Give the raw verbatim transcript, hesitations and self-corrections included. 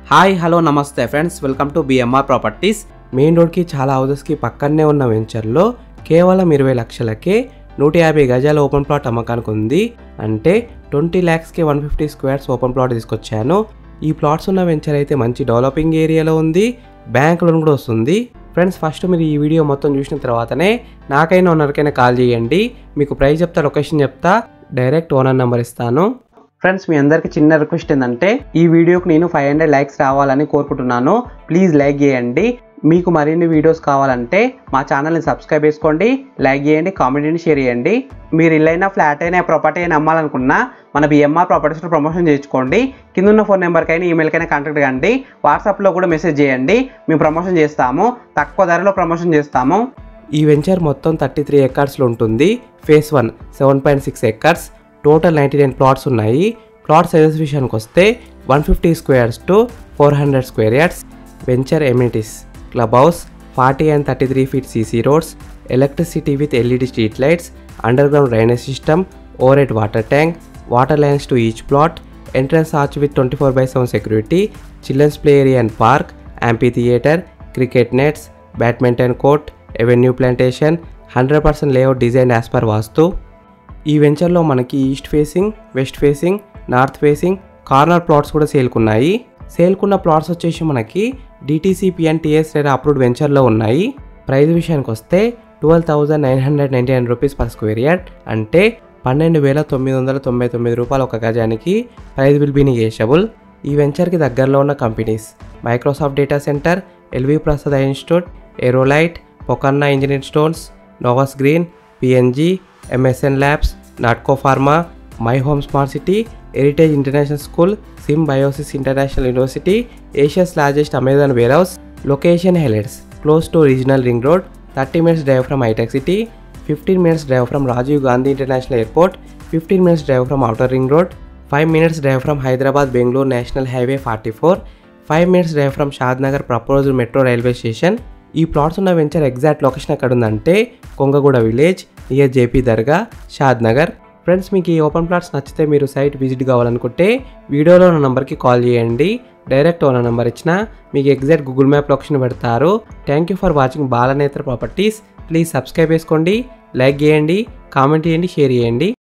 Hi hello నమస్తే friends, welcome to BMR properties. Main రోడ్కి చాలా హౌసెస్కి పక్కనే ఉన్న వెంచర్లో కేవలం ఇరవై లక్షలకే నూట యాభై గజాల ఓపెన్ ప్లాట్ అమ్మకానికి ఉంది. అంటే ట్వంటీ ల్యాక్స్కి one fifty squares open plot తీసుకొచ్చాను. ఈ ప్లాట్స్ ఉన్న వెంచర్ అయితే మంచి డెవలపింగ్ ఏరియాలో ఉంది, బ్యాంక్ లోన్ కూడా వస్తుంది. ఫ్రెండ్స్, ఫస్ట్ మీరు ఈ వీడియో మొత్తం చూసిన తర్వాతనే నాకైనా ఓనర్కైనా కాల్ చేయండి. మీకు ప్రైస్ చెప్తా, లొకేషన్ చెప్తా, డైరెక్ట్ ఓనర్ నెంబర్ ఇస్తాను. ఫ్రెండ్స్, మీ అందరికి చిన్న రిక్వెస్ట్ ఏంటంటే ఈ వీడియోకి నేను ఫైవ్ హండ్రెడ్ లైక్స్ రావాలని కోరుకుంటున్నాను. ప్లీజ్ లైక్ చేయండి. మీకు మరిన్ని వీడియోస్ కావాలంటే మా ఛానల్ని సబ్స్క్రైబ్ చేసుకోండి, లైక్ చేయండి, కామెంట్ చేయండి, షేర్ చేయండి. మీరు ఇల్లైనా ఫ్లాట్ అయినా ప్రాపర్టీ అయినా అమ్మాలనుకున్నా మన బిఎంఆర్ ప్రాపర్టీస్లో ప్రమోషన్ చేయించుకోండి. కింద ఉన్న ఫోన్ నెంబర్కైనా ఈమెయిల్కైనా కాంటాక్ట్ కండి. వాట్సాప్లో కూడా మెసేజ్ చేయండి, మేము ప్రమోషన్ చేస్తాము, తక్కువ ధరలో ప్రమోషన్ చేస్తాము. ఈ వెంచర్ మొత్తం థర్టీ త్రీ ఎకర్స్లో ఉంటుంది. Phase one seven point six acres, total ninety nine plots ఉన్నాయి. ప్లాట్ సైజెస్ విషయానికి వస్తే one fifty squares to four hundred square yards. Venture amenities, club house, forty and thirty three feet CC roads, electricity with LED street lights, underground drainage system, overhead water tank, water lines to each plot, entrance arch with twenty four by seven security, children's play area and park, యాంపీ theatre, cricket nets, badminton court, avenue plantation, hundred percent layout design as per vastu. ఈ వెంచర్లో మనకి east facing, west facing, north facing, corner plots కూడా సేల్కున్నాయి. సేల్కున్న plots వచ్చేసి మనకి DTCP and TS RERA approved వెంచర్లో ఉన్నాయి. ప్రైస్ విషయానికి వస్తే twelve thousand nine hundred ninety nine rupees per square yard, అంటే పన్నెండు వేల తొమ్మిది వందల తొంభై తొమ్మిది రూపాయలు ఒక గజానికి ప్రైస్ విల్ బీ నెగోషియబుల్. ఈ వెంచర్కి దగ్గరలో ఉన్న companies Microsoft data centre, LV Prasad eye institute, Aerolite, Pokarna engineering stones, Novas green, PNG, MSN labs, Natco pharma, my home smart city, heritage international school, Symbiosis international university, Asia's largest Amazon warehouse. Location highlights close to regional ring road, thirty minutes drive from Hitec city, fifteen minutes drive from Rajiv Gandhi international airport, fifteen minutes drive from outer ring road, five minutes drive from Hyderabad Bengaluru national highway forty four, five minutes drive from Shadnagar proposed metro railway station. ఈ plots ఉన్న venture exact location ఎక్కడ ఉందంటే Kongaguda village near JP Dargah, Shadnagar. Friends, మీకు ఈ open plots నచ్చితే మీరు site visit కావాలనుకుంటే వీడియోలో ఉన్న నెంబర్కి కాల్ చేయండి. డైరెక్ట్ ఓనర్ నెంబర్ ఇచ్చిన మీకు ఎగ్జాక్ట్ గూగుల్ మ్యాప్ లొకేషన్ పెడతారు. Thank you for watching Balanetra properties. Please subscribe చేసుకోండి, లైక్ చేయండి, కామెంట్ చేయండి, షేర్ చేయండి.